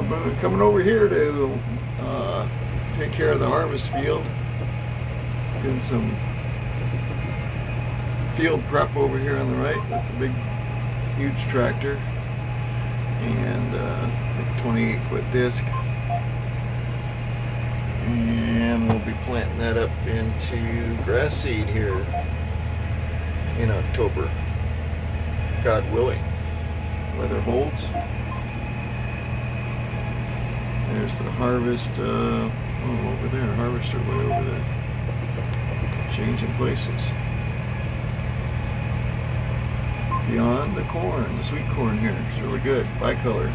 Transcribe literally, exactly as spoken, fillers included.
I've been coming over here to uh, take care of the harvest field. Doing some field prep over here on the right with the big, huge tractor and uh, twenty-eight foot disc. And we'll be planting that up into grass seed here in October, God willing, weather holds. There's the harvest, uh, oh, over there, harvester way over there. Changing places. Beyond the corn, the sweet corn here, it's really good, bicolor.